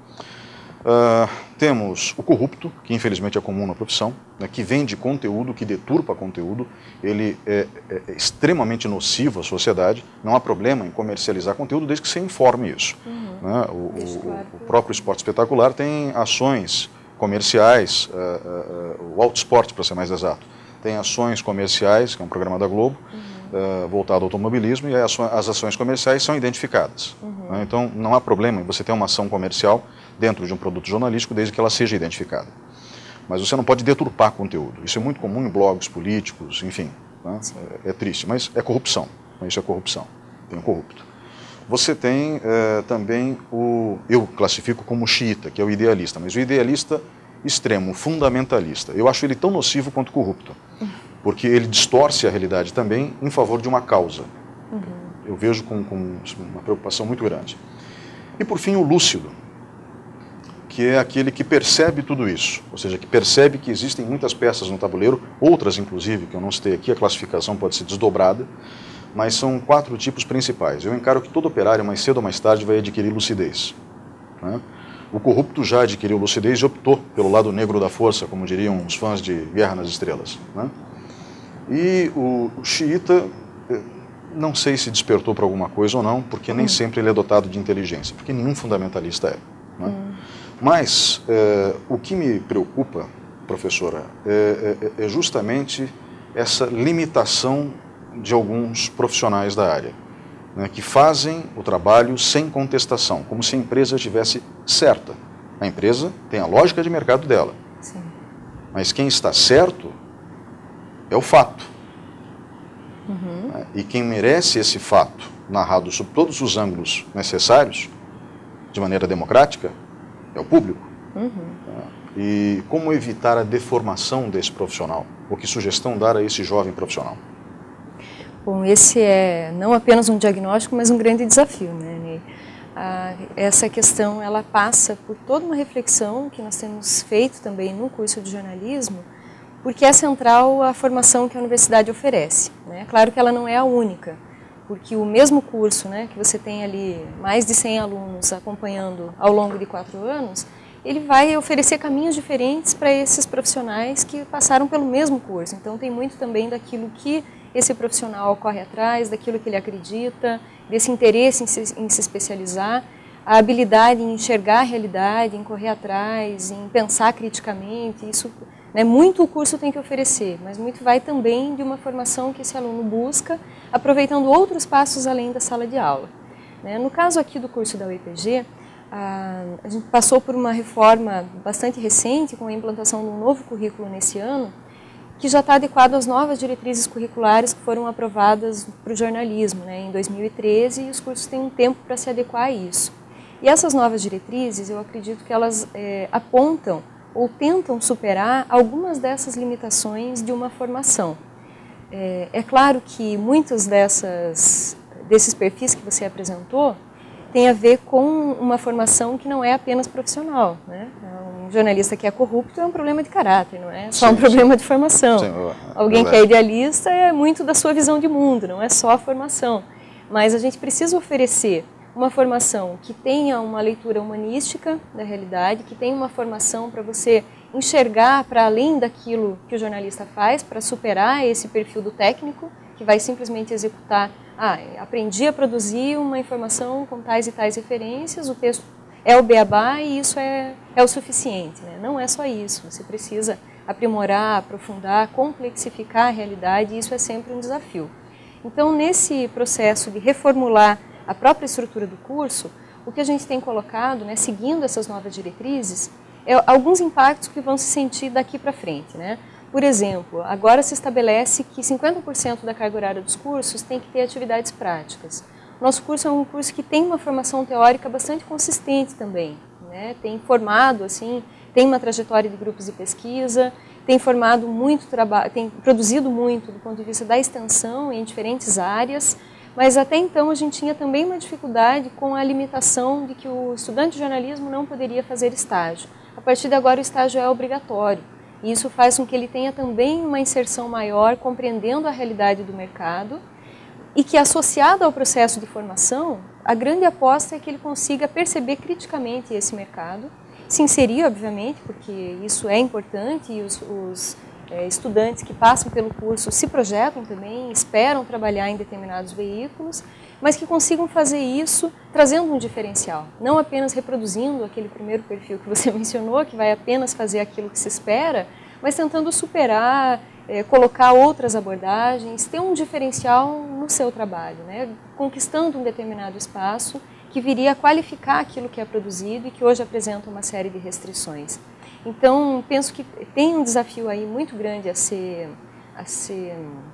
Uh, temos o corrupto, que infelizmente é comum na profissão, né, que vende conteúdo, que deturpa conteúdo, ele é, é, é extremamente nocivo à sociedade, não há problema em comercializar conteúdo desde que você informe isso. Uhum. Né? O, o, o próprio Esporte Espetacular tem ações comerciais, uh, uh, uh, o Auto Esporte, para ser mais exato, tem ações comerciais, que é um programa da Globo, uhum. uh, voltado ao automobilismo, e as ações comerciais são identificadas. Uhum. Né? Então, não há problema em você ter uma ação comercial dentro de um produto jornalístico, desde que ela seja identificada. Mas você não pode deturpar conteúdo. Isso é muito comum em blogs políticos, enfim. Né? É, é triste, mas é corrupção. Isso é corrupção. Tem um corrupto. Você tem é, também o... Eu classifico como xiita, que é o idealista, mas o idealista extremo, fundamentalista. Eu acho ele tão nocivo quanto corrupto, porque ele distorce a realidade também em favor de uma causa. Uhum. Eu vejo com, com uma preocupação muito grande. E, por fim, o lúcido, que é aquele que percebe tudo isso, ou seja, que percebe que existem muitas peças no tabuleiro, outras inclusive, que eu não citei aqui, a classificação pode ser desdobrada, mas são quatro tipos principais. Eu encaro que todo operário, mais cedo ou mais tarde, vai adquirir lucidez. Né? O corrupto já adquiriu lucidez e optou pelo lado negro da força, como diriam os fãs de Guerra nas Estrelas. Né? E o, o xiita, não sei se despertou para alguma coisa ou não, porque nem hum. sempre ele é dotado de inteligência, porque nenhum fundamentalista é. Né? Hum. Mas é, o que me preocupa, professora, é, é, é justamente essa limitação de alguns profissionais da área, né, que fazem o trabalho sem contestação, como se a empresa estivesse certa. A empresa tem a lógica de mercado dela. Sim. Mas quem está certo é o fato. Uhum. Né, e quem merece esse fato, narrado sob todos os ângulos necessários, de maneira democrática, é o público. Uhum. E como evitar a deformação desse profissional? Ou que sugestão dar a esse jovem profissional? Bom, esse é não apenas um diagnóstico, mas um grande desafio, né, Ney? Ah, essa questão, ela passa por toda uma reflexão que nós temos feito também no curso de jornalismo, porque é central a formação que a universidade oferece, né? Claro que ela não é a única, porque o mesmo curso, né, que você tem ali mais de cem alunos acompanhando ao longo de quatro anos, ele vai oferecer caminhos diferentes para esses profissionais que passaram pelo mesmo curso. Então tem muito também daquilo que esse profissional corre atrás, daquilo que ele acredita, desse interesse em se, em se especializar, a habilidade em enxergar a realidade, em correr atrás, em pensar criticamente, isso, né, muito o curso tem que oferecer, mas muito vai também de uma formação que esse aluno busca, aproveitando outros passos além da sala de aula. Né? No caso aqui do curso da U E P G, a, a gente passou por uma reforma bastante recente, com a implantação de um novo currículo nesse ano, que já está adequado às novas diretrizes curriculares que foram aprovadas para o jornalismo, né, em dois mil e treze, e os cursos têm um tempo para se adequar a isso. E essas novas diretrizes, eu acredito que elas é, apontam ou tentam superar algumas dessas limitações de uma formação. É, é claro que muitos dessas, desses perfis que você apresentou têm a ver com uma formação que não é apenas profissional, né? Um jornalista que é corrupto é um problema de caráter, não é só sim, um problema sim. de formação. Sim, Alguém verdade. que é idealista é muito da sua visão de mundo, não é só a formação. Mas a gente precisa oferecer uma formação que tenha uma leitura humanística da realidade, que tenha uma formação para você enxergar para além daquilo que o jornalista faz, para superar esse perfil do técnico, que vai simplesmente executar, ah, aprendi a produzir uma informação com tais e tais referências, o texto é o beabá e isso é, é o suficiente. Né? Não é só isso, você precisa aprimorar, aprofundar, complexificar a realidade e isso é sempre um desafio. Então, nesse processo de reformular a própria estrutura do curso, o que a gente tem colocado, né, seguindo essas novas diretrizes, é alguns impactos que vão se sentir daqui para frente. Né? Por exemplo, agora se estabelece que cinquenta por cento da carga horária dos cursos tem que ter atividades práticas. Nosso curso é um curso que tem uma formação teórica bastante consistente também, né? Tem formado, assim, tem uma trajetória de grupos de pesquisa, tem formado muito trabalho, tem produzido muito do ponto de vista da extensão em diferentes áreas, mas até então a gente tinha também uma dificuldade com a limitação de que o estudante de jornalismo não poderia fazer estágio. A partir de agora o estágio é obrigatório e isso faz com que ele tenha também uma inserção maior, compreendendo a realidade do mercado, e que, associado ao processo de formação, a grande aposta é que ele consiga perceber criticamente esse mercado, se inserir, obviamente, porque isso é importante e os, os é, estudantes que passam pelo curso se projetam também, esperam trabalhar em determinados veículos, mas que consigam fazer isso trazendo um diferencial, não apenas reproduzindo aquele primeiro perfil que você mencionou, que vai apenas fazer aquilo que se espera, mas tentando superar é, colocar outras abordagens, ter um diferencial no seu trabalho, né? Conquistando um determinado espaço que viria a qualificar aquilo que é produzido e que hoje apresenta uma série de restrições. Então, penso que tem um desafio aí muito grande a ser, a ser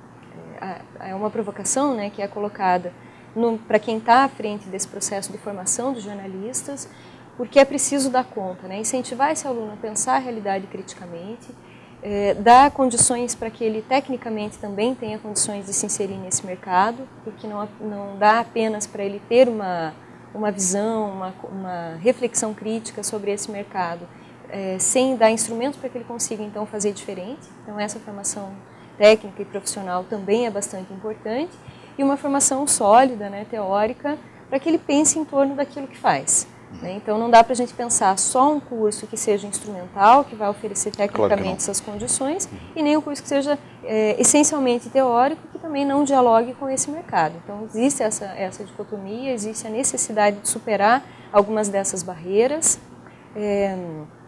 é, é uma provocação, né, que é colocada para quem está à frente desse processo de formação dos jornalistas, porque é preciso dar conta, né, incentivar esse aluno a pensar a realidade criticamente, é, dar condições para que ele tecnicamente também tenha condições de se inserir nesse mercado, porque não, não dá apenas para ele ter uma, uma visão, uma, uma reflexão crítica sobre esse mercado, É, sem dar instrumentos para que ele consiga, então, fazer diferente. Então, essa formação técnica e profissional também é bastante importante. E uma formação sólida, né, teórica, para que ele pense em torno daquilo que faz. Né? Então, não dá para a gente pensar só um curso que seja instrumental, que vai oferecer tecnicamente claro essas condições, e nem um curso que seja é, essencialmente teórico, que também não dialogue com esse mercado. Então, existe essa, essa dicotomia, existe a necessidade de superar algumas dessas barreiras. É,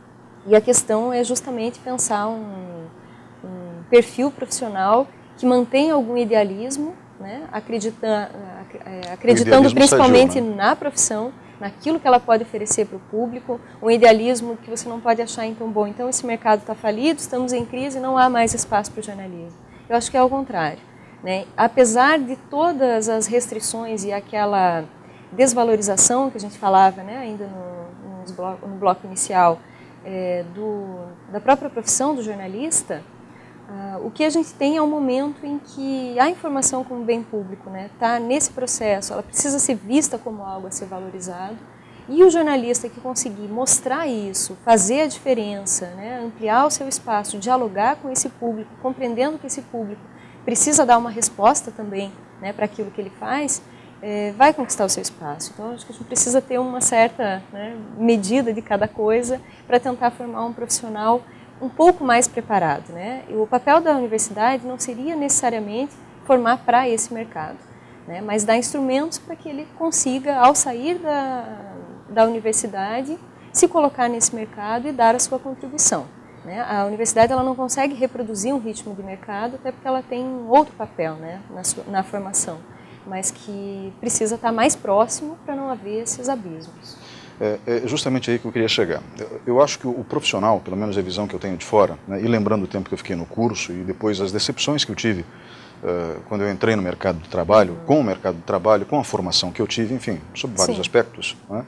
E a questão é justamente pensar um, um perfil profissional que mantenha algum idealismo, né, acredita, acreditando principalmente sadio, né? na profissão, naquilo que ela pode oferecer para o público, um idealismo que você não pode achar então bom. Então esse mercado está falido, estamos em crise, não há mais espaço para o jornalismo. Eu acho que é ao contrário. Né? Apesar de todas as restrições e aquela desvalorização que a gente falava, né, ainda no, no, bloco, no bloco inicial, É, do, da própria profissão do jornalista, uh, o que a gente tem é um momento em que a informação como bem público está, né, nesse processo, ela precisa ser vista como algo a ser valorizado, e o jornalista que conseguir mostrar isso, fazer a diferença, né, ampliar o seu espaço, dialogar com esse público, compreendendo que esse público precisa dar uma resposta também, né, para aquilo que ele faz, É, vai conquistar o seu espaço. Então, acho que a gente precisa ter uma certa, né, medida de cada coisa para tentar formar um profissional um pouco mais preparado. Né? E o papel da universidade não seria necessariamente formar para esse mercado, né, mas dar instrumentos para que ele consiga, ao sair da, da universidade, se colocar nesse mercado e dar a sua contribuição. Né? A universidade ela não consegue reproduzir um ritmo de mercado, até porque ela tem outro papel, né, na, sua, na formação, mas que precisa estar mais próximo para não haver esses abismos. É, é justamente aí que eu queria chegar. Eu, eu acho que o, o profissional, pelo menos a visão que eu tenho de fora, né, e lembrando o tempo que eu fiquei no curso e depois as decepções que eu tive uh, quando eu entrei no mercado de trabalho, uhum. com o mercado de trabalho, com a formação que eu tive, enfim, sobre vários Sim. aspectos, né,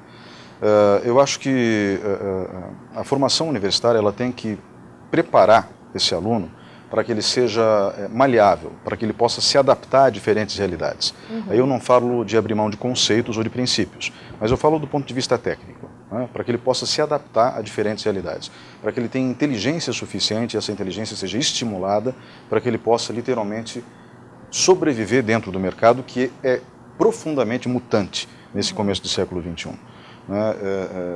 uh, eu acho que uh, a formação universitária ela tem que preparar esse aluno para que ele seja é, maleável, para que ele possa se adaptar a diferentes realidades. Uhum. Aí eu não falo de abrir mão de conceitos ou de princípios, mas eu falo do ponto de vista técnico, né, para que ele possa se adaptar a diferentes realidades, para que ele tenha inteligência suficiente e essa inteligência seja estimulada para que ele possa literalmente sobreviver dentro do mercado que é profundamente mutante nesse uhum. começo do século vinte e um. Né, é,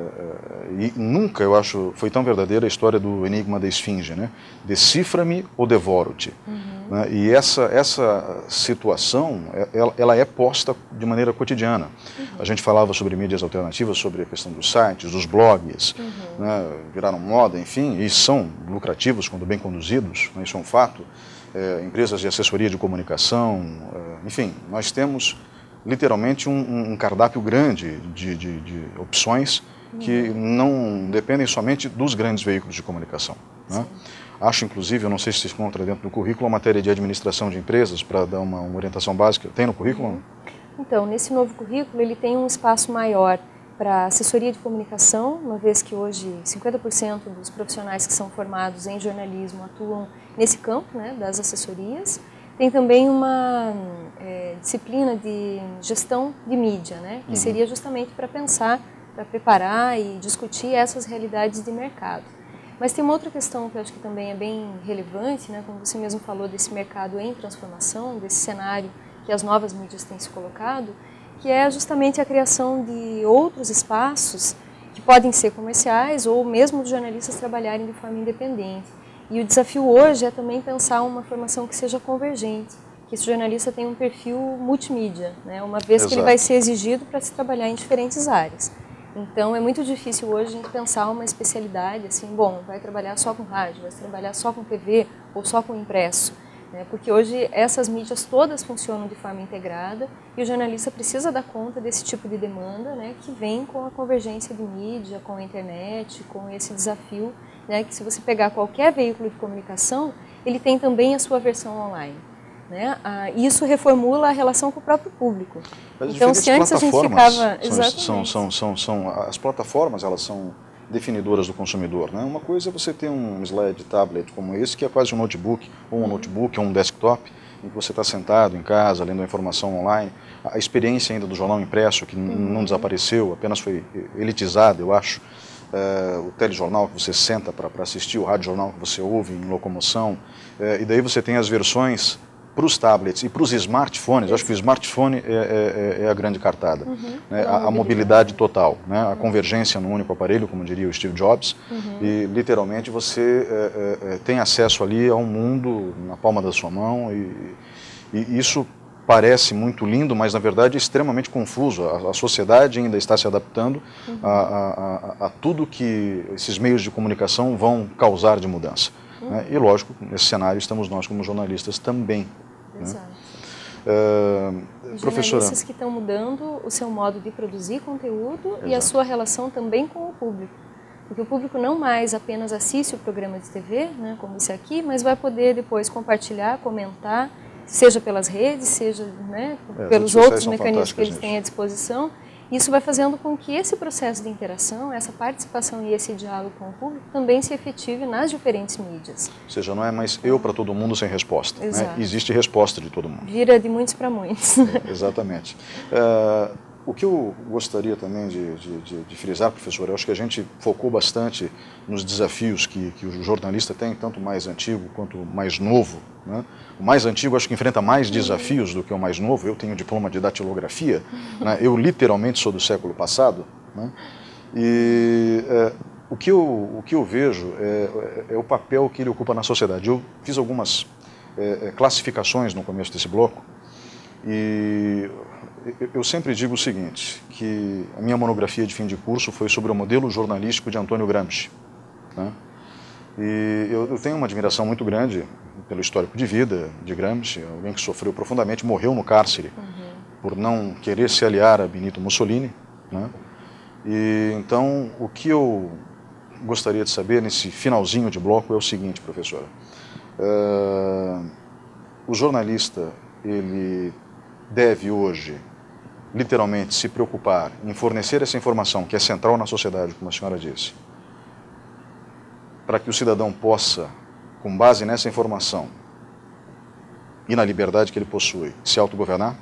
é, e nunca, eu acho, foi tão verdadeira a história do enigma da esfinge, né? Decifra-me ou devoro-te. Uhum. Né, e essa, essa situação, ela, ela é posta de maneira cotidiana. Uhum. A gente falava sobre mídias alternativas, sobre a questão dos sites, dos blogs, uhum. né, viraram moda, enfim, e são lucrativos quando bem conduzidos, né, isso é um fato. É, empresas de assessoria de comunicação, é, enfim, nós temos literalmente um, um cardápio grande de, de, de opções que não dependem somente dos grandes veículos de comunicação. Né? Acho, inclusive, eu não sei se se encontra dentro do currículo, a matéria de administração de empresas, para dar uma, uma orientação básica. Tem no currículo? Então, nesse novo currículo, ele tem um espaço maior para assessoria de comunicação, uma vez que hoje cinquenta por cento dos profissionais que são formados em jornalismo atuam nesse campo, né, das assessorias. Tem também uma é, disciplina de gestão de mídia, né, que uhum. seria justamente para pensar, para preparar e discutir essas realidades de mercado. Mas tem uma outra questão que eu acho que também é bem relevante, né, como você mesmo falou, desse mercado em transformação, desse cenário que as novas mídias têm se colocado, que é justamente a criação de outros espaços que podem ser comerciais ou mesmo os jornalistas trabalharem de forma independente. E o desafio hoje é também pensar uma formação que seja convergente, que esse jornalista tenha um perfil multimídia, né? Uma vez Exato. Que ele vai ser exigido para se trabalhar em diferentes áreas. Então é muito difícil hoje a gente pensar uma especialidade assim, bom, vai trabalhar só com rádio, vai trabalhar só com T V ou só com o impresso, né? Porque hoje essas mídias todas funcionam de forma integrada e o jornalista precisa dar conta desse tipo de demanda, né, que vem com a convergência de mídia, com a internet, com esse desafio, né, que se você pegar qualquer veículo de comunicação, ele tem também a sua versão online. Né? Ah, isso reformula a relação com o próprio público. Mas então, se antes a gente ficava... São, são, são, são, as plataformas, elas são definidoras do consumidor. Né? Uma coisa é você ter um slide tablet como esse, que é quase um notebook, ou um uhum. notebook, ou um desktop, em que você está sentado em casa, lendo a informação online. A experiência ainda do jornal impresso, que uhum. não desapareceu, apenas foi elitizada, eu acho. Uh, o telejornal que você senta para assistir, o radiojornal que você ouve em locomoção. Uh, e daí você tem as versões para os tablets e para os smartphones. Eu acho que o smartphone é, é, é a grande cartada. Uhum. Né? A, a mobilidade total, né? A uhum. convergência no único aparelho, como diria o Steve Jobs. Uhum. E literalmente você é, é, tem acesso ali a um mundo na palma da sua mão. E, e isso parece muito lindo, mas na verdade é extremamente confuso. A, a sociedade ainda está se adaptando uhum. a, a, a, a tudo que esses meios de comunicação vão causar de mudança. Uhum. Né? E lógico, nesse cenário estamos nós como jornalistas também. Exato. Né? Uh, professora... Jornalistas que estão mudando o seu modo de produzir conteúdo Exato. E a sua relação também com o público. Porque o público não mais apenas assiste o programa de T V, né, como esse aqui, mas vai poder depois compartilhar, comentar, seja pelas redes, seja né, é, pelos outros mecanismos que eles têm à disposição. Isso vai fazendo com que esse processo de interação, essa participação e esse diálogo com o público também se efetive nas diferentes mídias. Ou seja, não é mais eu para todo mundo sem resposta. Né? Existe resposta de todo mundo. Vira de muitos para muitos. É, exatamente. Uh, o que eu gostaria também de, de, de, de frisar, professor, eu acho que a gente focou bastante nos desafios que, que o jornalista tem, tanto mais antigo quanto mais novo. Né? O mais antigo acho que enfrenta mais desafios do que o mais novo. Eu tenho diploma de datilografia, né? Eu literalmente sou do século passado. Né? E é, o, que eu, o que eu vejo é, é, é o papel que ele ocupa na sociedade. Eu fiz algumas é, classificações no começo desse bloco e eu sempre digo o seguinte, que a minha monografia de fim de curso foi sobre o modelo jornalístico de Antônio Gramsci. Né? E eu, eu tenho uma admiração muito grande pelo histórico de vida de Gramsci, alguém que sofreu profundamente, morreu no cárcere uhum. por não querer se aliar a Benito Mussolini. Né? E então, o que eu gostaria de saber nesse finalzinho de bloco é o seguinte, professora. Uh, o jornalista, ele deve hoje, literalmente, se preocupar em fornecer essa informação que é central na sociedade, como a senhora disse, para que o cidadão possa, com base nessa informação e na liberdade que ele possui, se autogovernar?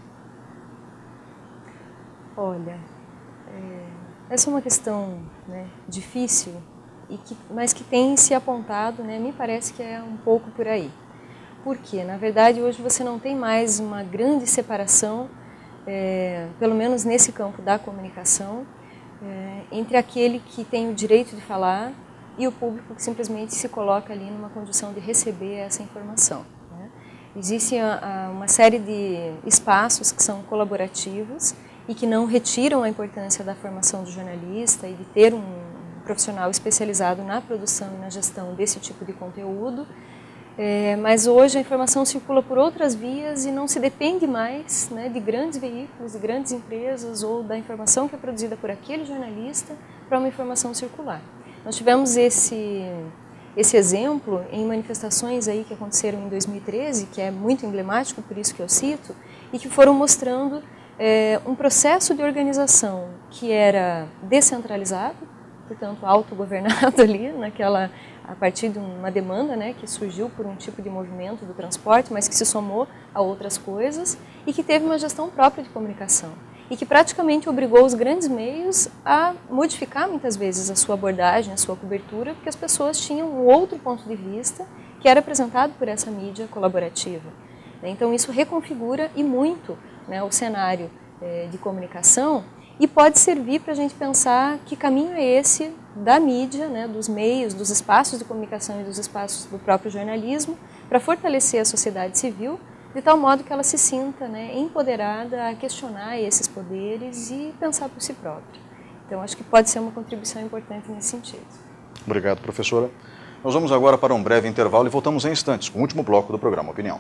Olha, é, essa é uma questão né, difícil, e que, mas que tem se apontado, né, me parece que é um pouco por aí. Por quê? Na verdade, hoje você não tem mais uma grande separação, é, pelo menos nesse campo da comunicação, é, entre aquele que tem o direito de falar e o público que simplesmente se coloca ali numa condição de receber essa informação. Né? Existe a, a, uma série de espaços que são colaborativos e que não retiram a importância da formação do jornalista e de ter um profissional especializado na produção e na gestão desse tipo de conteúdo. É, mas hoje a informação circula por outras vias e não se depende mais né, de grandes veículos, de grandes empresas ou da informação que é produzida por aquele jornalista para uma informação circular. Nós tivemos esse, esse exemplo em manifestações aí que aconteceram em dois mil e treze, que é muito emblemático, por isso que eu cito, e que foram mostrando é, um processo de organização que era descentralizado, portanto autogovernado ali, naquela, a partir de uma demanda né, que surgiu por um tipo de movimento do transporte, mas que se somou a outras coisas e que teve uma gestão própria de comunicação. E que praticamente obrigou os grandes meios a modificar muitas vezes a sua abordagem, a sua cobertura, porque as pessoas tinham um outro ponto de vista que era apresentado por essa mídia colaborativa. Então isso reconfigura e muito né, o cenário eh, de comunicação e pode servir para a gente pensar que caminho é esse da mídia, né, dos meios, dos espaços de comunicação e dos espaços do próprio jornalismo para fortalecer a sociedade civil de tal modo que ela se sinta né, empoderada a questionar esses poderes e pensar por si própria. Então, acho que pode ser uma contribuição importante nesse sentido. Obrigado, professora. Nós vamos agora para um breve intervalo e voltamos em instantes com o último bloco do programa Opinião.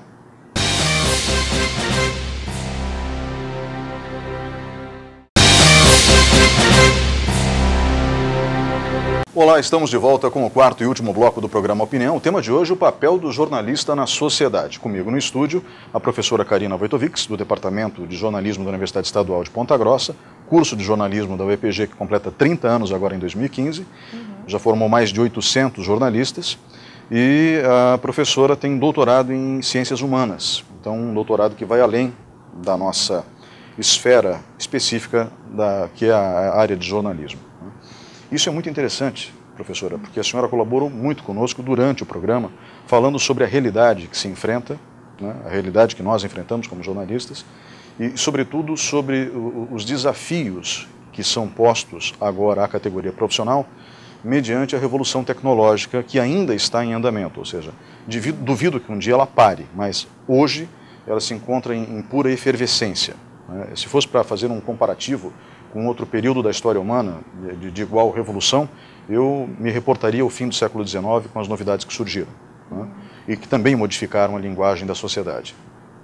Olá, estamos de volta com o quarto e último bloco do programa Opinião. O tema de hoje, o papel do jornalista na sociedade. Comigo no estúdio, a professora Karina Wojtovics, do Departamento de Jornalismo da Universidade Estadual de Ponta Grossa, curso de jornalismo da U E P G que completa trinta anos agora em dois mil e quinze, uhum. Já formou mais de oitocentos jornalistas e a professora tem doutorado em Ciências Humanas, então um doutorado que vai além da nossa esfera específica da, que é a área de jornalismo. Isso é muito interessante, professora, porque a senhora colaborou muito conosco durante o programa, falando sobre a realidade que se enfrenta, né, a realidade que nós enfrentamos como jornalistas, e, sobretudo, sobre o, os desafios que são postos agora à categoria profissional, mediante a revolução tecnológica que ainda está em andamento, ou seja, duvido, duvido que um dia ela pare, mas hoje ela se encontra em, em pura efervescência. Né? Se fosse para fazer um comparativo com outro período da história humana, de, de igual revolução, eu me reportaria ao fim do século dezenove com as novidades que surgiram, né? E que também modificaram a linguagem da sociedade.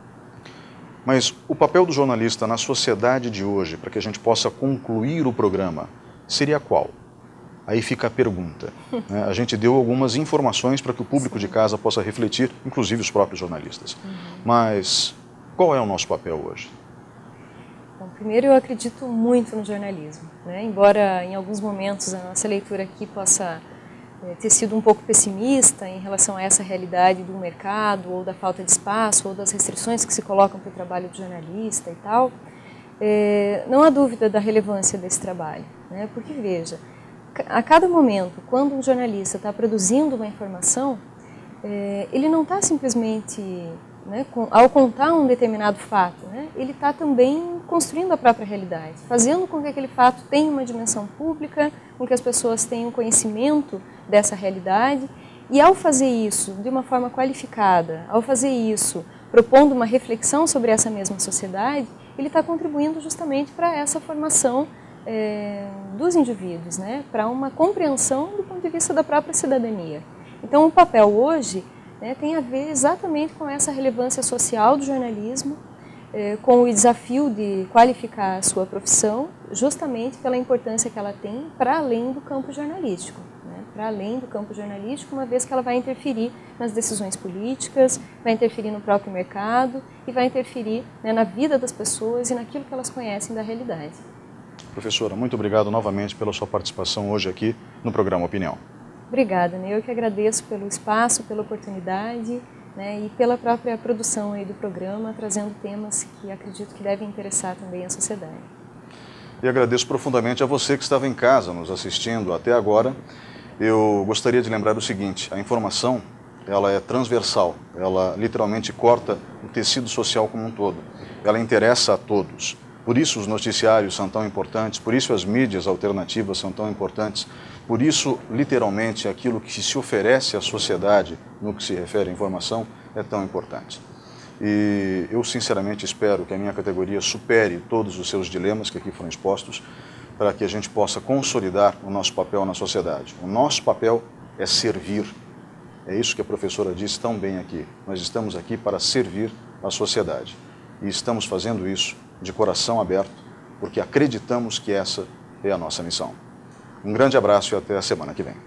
Mas o papel do jornalista na sociedade de hoje, para que a gente possa concluir o programa, seria qual? Aí fica a pergunta. Né? A gente deu algumas informações para que o público de casa possa refletir, inclusive os próprios jornalistas. Uhum. Mas qual é o nosso papel hoje? Bom, primeiro, eu acredito muito no jornalismo, né? Embora em alguns momentos a nossa leitura aqui possa é, ter sido um pouco pessimista em relação a essa realidade do mercado, ou da falta de espaço, ou das restrições que se colocam para o trabalho do jornalista e tal, é, não há dúvida da relevância desse trabalho, né? Porque, veja, a cada momento, quando um jornalista está produzindo uma informação, é, ele não está simplesmente... Né, com, ao contar um determinado fato, né, ele está também construindo a própria realidade, fazendo com que aquele fato tenha uma dimensão pública, com que as pessoas tenham conhecimento dessa realidade, e ao fazer isso de uma forma qualificada, ao fazer isso propondo uma reflexão sobre essa mesma sociedade, ele está contribuindo justamente para essa formação é, dos indivíduos, né, para uma compreensão do ponto de vista da própria cidadania. Então, o papel hoje Né, tem a ver exatamente com essa relevância social do jornalismo, eh, com o desafio de qualificar a sua profissão, justamente pela importância que ela tem para além do campo jornalístico, né, para além do campo jornalístico, uma vez que ela vai interferir nas decisões políticas, vai interferir no próprio mercado e vai interferir, né, na vida das pessoas e naquilo que elas conhecem da realidade. Professora, muito obrigado novamente pela sua participação hoje aqui no programa Opinião. Obrigada, né? Eu que agradeço pelo espaço, pela oportunidade, né, e pela própria produção aí do programa, trazendo temas que acredito que devem interessar também a sociedade. E agradeço profundamente a você que estava em casa nos assistindo até agora. Eu gostaria de lembrar o seguinte, a informação ela é transversal, ela literalmente corta o tecido social como um todo, ela interessa a todos. Por isso os noticiários são tão importantes, por isso as mídias alternativas são tão importantes, por isso, literalmente, aquilo que se oferece à sociedade no que se refere à informação é tão importante. E eu, sinceramente, espero que a minha categoria supere todos os seus dilemas que aqui foram expostos, para que a gente possa consolidar o nosso papel na sociedade. O nosso papel é servir. É isso que a professora disse tão bem aqui. Nós estamos aqui para servir a sociedade. E estamos fazendo isso de coração aberto, porque acreditamos que essa é a nossa missão. Um grande abraço e até a semana que vem.